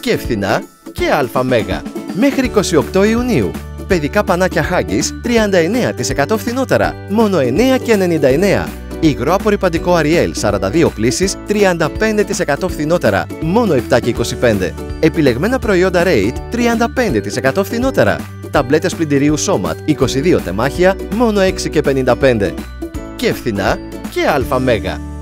και φθηνά και αλφα μέγα. Μέχρι 28 Ιουνίου. Παιδικά πανάκια Huggies 39% φθηνότερα, μόνο 9,99. Υγρό απορρυπαντικό Ariel 42 πλύσεις 35% φθηνότερα, μόνο 7,25. Επιλεγμένα προϊόντα Rate 35% φθηνότερα. Ταμπλέτες πλυντηρίου Somat 22 τεμάχια, μόνο 6,55. Και φθηνά και αλφα μέγα.